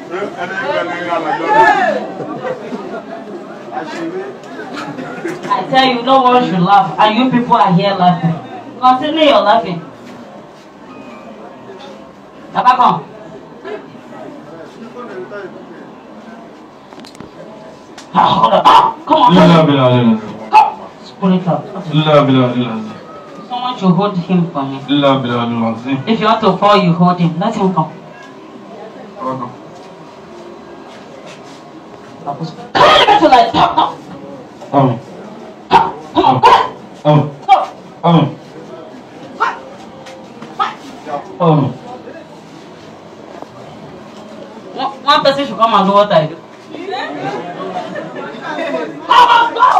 I tell you, no one should laugh, and you people are here laughing. Continue your laughing. Papa, come. Hold on. Come on. Pull it up. Someone should hold him for me. If you want to fall, you hold him. Let him come. To like talk. One person should come and do what I do. Come on, go!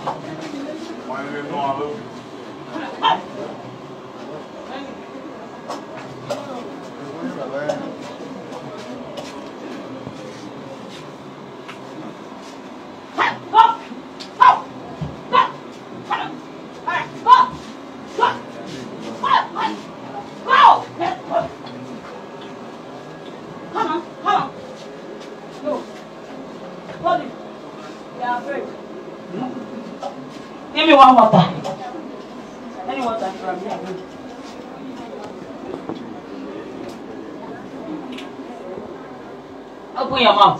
Give me one water. Any water from here. Open your mouth.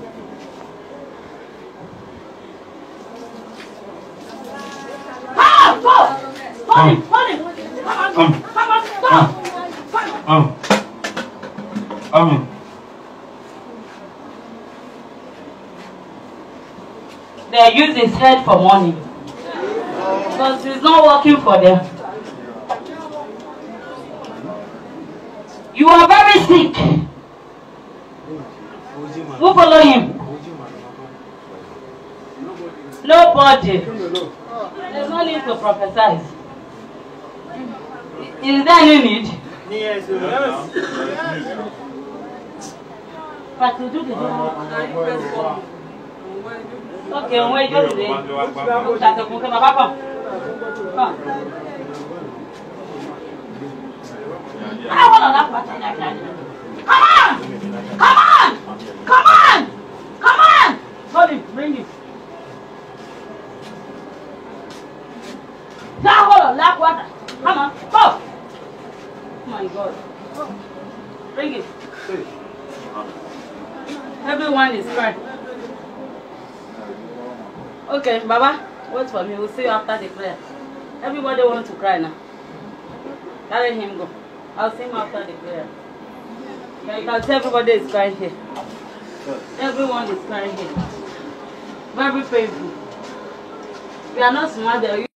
Ah, go! Hold him, hold him. Come on, go! They use his head for money. Because he's not working for them. You are very sick. Who follow him? Nobody. There's no need to prophesy. Is there any need? Yes. But to do the job. Okay, wait, you're ready. Come. I want to laugh at you. Come on! Come on! Come on! Come on! Hold him, bring him. Now hold on, laugh water. Come on, go! Oh my God. Bring it. Everyone is crying. Okay, Baba, wait for me. We'll see you after the prayer. Everybody wants to cry now. Carry him go. I'll see him after the prayer. Yeah, you can see everybody is crying here. Everyone is crying here. Very painful. We are not smart there.